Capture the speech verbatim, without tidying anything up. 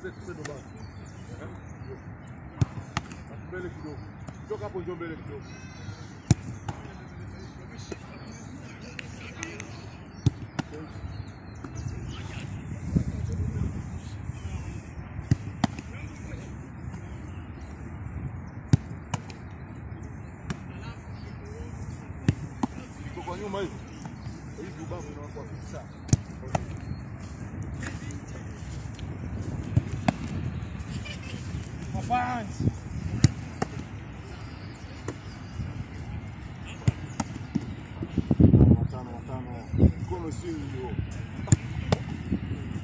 zetu sasa basi. Mbele kidogo. Toka hapo njoo mbele kidogo. Kwa nyuma hivi. Hivi ubavu unakuwa fisa. Fans. Matano matano. Mkono si hiyo.